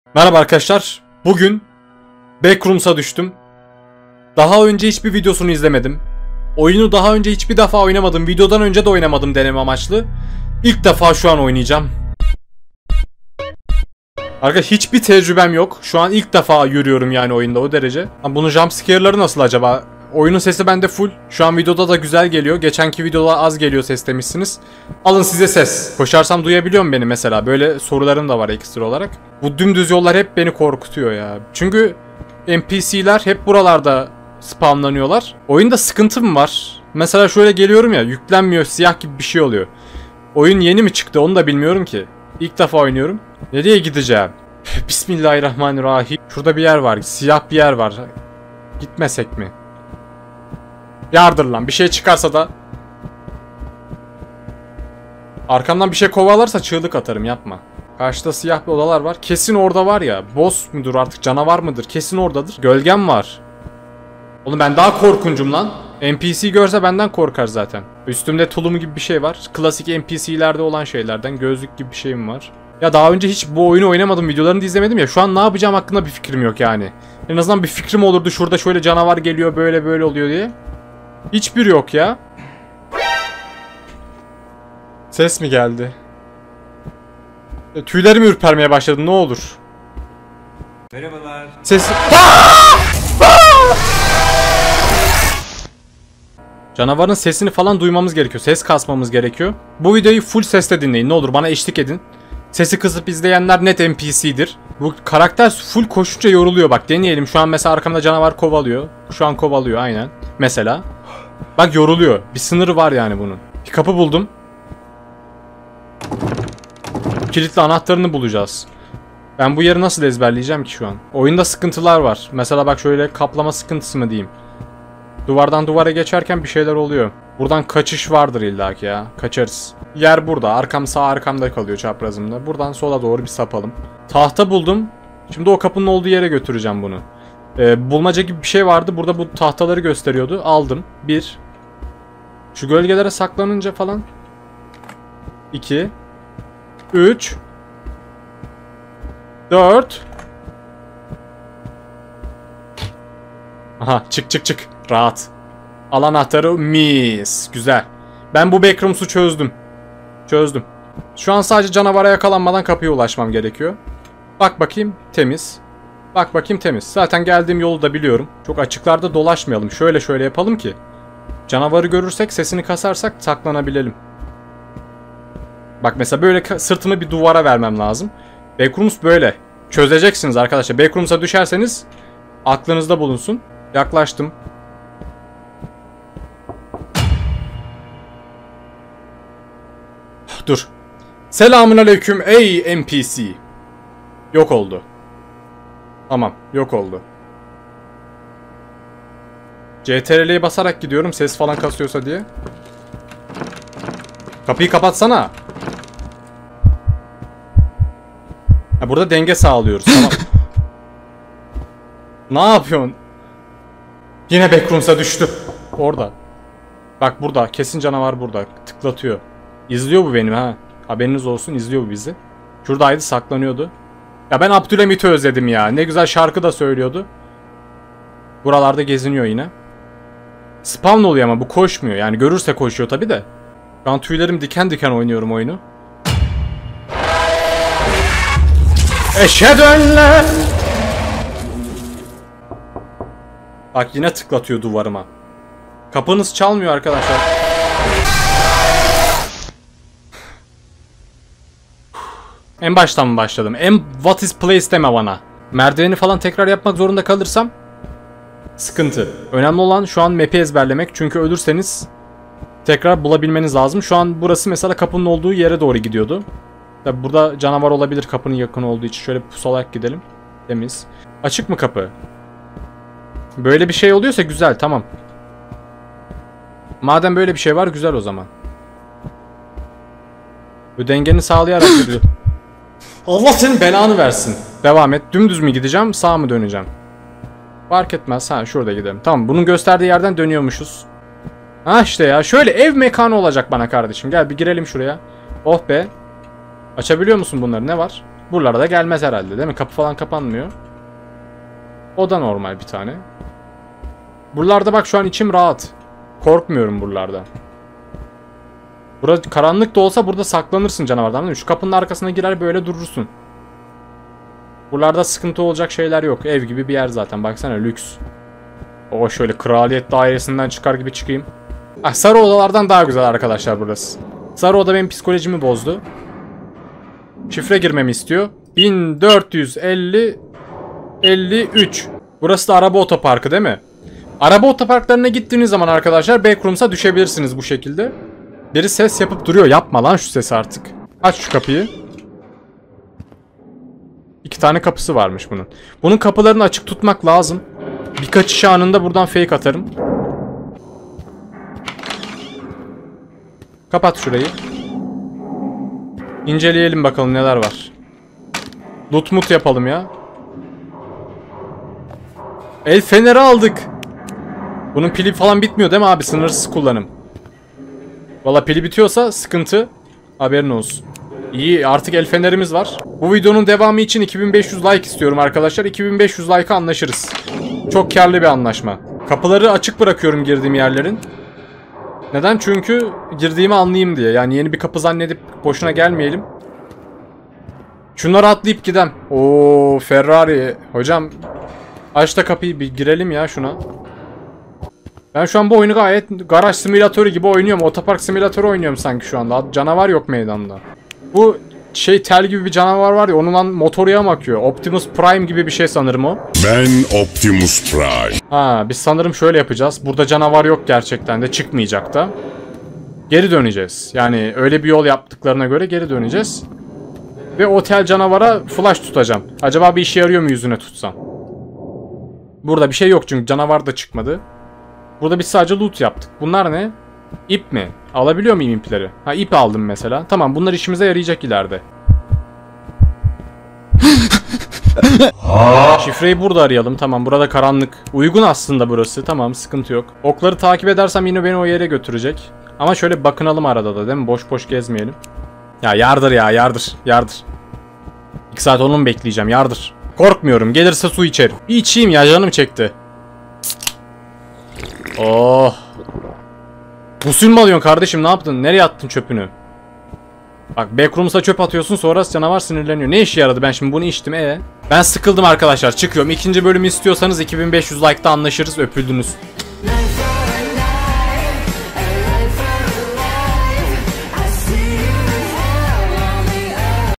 Merhaba arkadaşlar. Bugün Backrooms'a düştüm. Daha önce hiçbir videosunu izlemedim. Oyunu daha önce hiçbir defa oynamadım. Videodan önce de oynamadım deneme amaçlı. İlk defa şu an oynayacağım. Arkadaşlar hiçbir tecrübem yok. Şu an ilk defa yürüyorum yani oyunda o derece. Bunun jumpscare'ları nasıl acaba? Oyunun sesi bende full. Şu an videoda da güzel geliyor. Geçenki videoda az geliyor ses demişsiniz. Alın size ses. Koşarsam duyabiliyor mu beni mesela? Böyle sorularım da var ekstra olarak. Bu dümdüz yollar hep beni korkutuyor ya. Çünkü NPC'ler hep buralarda spamlanıyorlar. Oyunda sıkıntı mı var? Mesela şöyle geliyorum ya, yüklenmiyor, siyah gibi bir şey oluyor. Oyun yeni mi çıktı onu da bilmiyorum ki. İlk defa oynuyorum. Nereye gideceğim? Bismillahirrahmanirrahim. Şurada bir yer var. Siyah bir yer var. Gitmesek mi? Yardır lan. Bir şey çıkarsa da. Arkamdan bir şey kovalarsa çığlık atarım, yapma. Karşıda siyah bir odalar var. Kesin orada var ya. Boss mudur artık, canavar mıdır? Kesin oradadır. Gölgem var. Oğlum ben daha korkuncum lan. NPC görse benden korkar zaten. Üstümde tulumu gibi bir şey var. Klasik NPC'lerde olan şeylerden. Gözlük gibi bir şeyim var. Ya daha önce hiç bu oyunu oynamadım. Videolarını da izlemedim ya. Şu an ne yapacağım hakkında bir fikrim yok yani. En azından bir fikrim olurdu. Şurada şöyle canavar geliyor, böyle böyle oluyor diye. Hiçbir yok ya. Ses mi geldi? Tüylerim ürpermeye başladı, ne olur. Merhabalar. Ses... Canavarın sesini falan duymamız gerekiyor. Ses kasmamız gerekiyor. Bu videoyu full sesle dinleyin. Ne olur bana eşlik edin. Sesi kısıp izleyenler net NPC'dir. Bu karakter full koşunca yoruluyor. Bak deneyelim. Şu an mesela arkamda canavar kovalıyor. Şu an kovalıyor aynen. Mesela. Bak yoruluyor. Bir sınırı var yani bunun. Bir kapı buldum. Kilitli anahtarını bulacağız. Ben bu yeri nasıl ezberleyeceğim ki şu an? Oyunda sıkıntılar var. Mesela bak şöyle kaplama sıkıntısı mı diyeyim. Duvardan duvara geçerken bir şeyler oluyor. Buradan kaçış vardır illaki ya. Kaçarız. Yer burada. Arkam sağ arkamda kalıyor çaprazımda. Buradan sola doğru bir sapalım. Tahta buldum. Şimdi o kapının olduğu yere götüreceğim bunu. Bulmaca gibi bir şey vardı. Burada bu tahtaları gösteriyordu. Aldım. 1. Şu gölgelere saklanınca falan. 2. 3. 4. Aha çık çık çık. Rahat. Al anahtarı, mis. Güzel. Ben bu Backrooms'u çözdüm. Çözdüm. Şu an sadece canavara yakalanmadan kapıya ulaşmam gerekiyor. Bak bakayım temiz. Bak bakayım temiz. Zaten geldiğim yolu da biliyorum. Çok açıklarda dolaşmayalım. Şöyle şöyle yapalım ki canavarı görürsek, sesini kasarsak saklanabilelim. Bak mesela böyle sırtımı bir duvara vermem lazım. Backrooms böyle. Çözeceksiniz arkadaşlar. Backrooms'a düşerseniz aklınızda bulunsun. Yaklaştım. Dur. Selamünaleyküm ey NPC. Yok oldu. Tamam, yok oldu. CTRL'ye basarak gidiyorum ses falan kasıyorsa diye. Kapıyı kapatsana. Ha, burada denge sağlıyoruz. Tamam. Ne yapıyorsun? Yine Backrooms'a düştü. Orada. Bak burada. Kesin canavar burada. Tıklatıyor. İzliyor bu benim ha. Haberiniz olsun, izliyor bu bizi. Şuradaydı, saklanıyordu. Ya ben Abdülhamit'i özledim ya. Ne güzel şarkı da söylüyordu. Buralarda geziniyor yine. Spawn oluyor ama bu koşmuyor. Yani görürse koşuyor tabi de. Şu an tüylerim diken diken oynuyorum oyunu. Eşhedü en la... Bak yine tıklatıyor duvarıma. Kapınız çalmıyor arkadaşlar. En baştan mı başladım? What is place deme bana. Merdiveni falan tekrar yapmak zorunda kalırsam sıkıntı. Önemli olan şu an map'i ezberlemek. Çünkü ölürseniz tekrar bulabilmeniz lazım. Şu an burası mesela kapının olduğu yere doğru gidiyordu. Tabi burada canavar olabilir kapının yakın olduğu için. Şöyle pusalarak gidelim. Temiz. Açık mı kapı? Böyle bir şey oluyorsa güzel, tamam. Madem böyle bir şey var, güzel o zaman. Bu dengeni sağlayarak gidiyor. Allah senin belanı versin. Devam et. Dümdüz mü gideceğim, sağa mı döneceğim? Fark etmez. Ha şurada gidelim. Tamam, bunun gösterdiği yerden dönüyormuşuz. Ha işte ya. Şöyle ev mekanı olacak bana kardeşim. Gel bir girelim şuraya. Oh be. Açabiliyor musun bunları? Ne var? Buralara da gelmez herhalde değil mi? Kapı falan kapanmıyor. O da normal bir tane. Buralarda bak şu an içim rahat. Korkmuyorum buralarda. Burası karanlık da olsa burada saklanırsın canavardan değil mi? Şu kapının arkasına girer böyle durursun. Buralarda sıkıntı olacak şeyler yok. Ev gibi bir yer zaten. Baksana lüks. O şöyle kraliyet dairesinden çıkar gibi çıkayım. Ah, sarı odalardan daha güzel arkadaşlar burası. Sarı oda benim psikolojimi bozdu. Şifre girmemi istiyor. 1453. Burası da araba otoparkı değil mi? Araba otoparklarına gittiğiniz zaman arkadaşlar backrooms'a düşebilirsiniz bu şekilde. Biri ses yapıp duruyor. Yapma lan şu sesi artık. Aç şu kapıyı. 2 tane kapısı varmış bunun. Bunun kapılarını açık tutmak lazım. Bir kaçış anında buradan fake atarım. Kapat şurayı. İnceleyelim bakalım neler var. Loot mut yapalım ya. El feneri aldık. Bunun pili falan bitmiyor değil mi abi? Sınırsız kullanım. Valla pili bitiyorsa sıkıntı. Haberin olsun. İyi, artık el fenerimiz var. Bu videonun devamı için 2500 like istiyorum arkadaşlar. 2500 like'a anlaşırız. Çok karlı bir anlaşma. Kapıları açık bırakıyorum girdiğim yerlerin. Neden? Çünkü girdiğimi anlayayım diye. Yani yeni bir kapı zannedip boşuna gelmeyelim. Şunları atlayıp gidem. Oo, Ferrari. Hocam aç da kapıyı, bir girelim ya şuna. Ben şu an bu oyunu gayet garaj simülatörü gibi oynuyorum. Otopark simülatörü oynuyorum sanki şu anda. Canavar yok meydanda. Bu şey tel gibi bir canavar var ya, onunla motoruya mı akıyor? Optimus Prime gibi bir şey sanırım o. Ben Optimus Prime. Ha, biz sanırım şöyle yapacağız. Burada canavar yok gerçekten de, çıkmayacak da. Geri döneceğiz. Yani öyle bir yol yaptıklarına göre geri döneceğiz. Ve otel canavara flash tutacağım. Acaba bir işe yarıyor mu yüzüne tutsam? Burada bir şey yok çünkü canavar da çıkmadı. Burada biz sadece loot yaptık. Bunlar ne? İp mi? Alabiliyor muyum ipleri? Ha, ip aldım mesela. Tamam, bunlar işimize yarayacak ileride. Şifreyi burada arayalım. Tamam, burada karanlık. Uygun aslında burası. Tamam, sıkıntı yok. Okları takip edersem yine beni o yere götürecek. Ama şöyle bakınalım arada da değil mi? Boş boş gezmeyelim. Ya yardır ya, yardır. Yardır. 2 saat onu mu bekleyeceğim? Yardır. Korkmuyorum. Gelirse su içerim. Bir içeyim ya, canım çekti. Oh. Gusül mü alıyorsun kardeşim, ne yaptın? Nereye attın çöpünü? Bak, backrooms'a çöp atıyorsun, sonra canavar sinirleniyor. Ne işe yaradı, ben şimdi bunu içtim Ben sıkıldım arkadaşlar, çıkıyorum. 2. bölümü istiyorsanız 2500 like'da anlaşırız, öpüldünüz.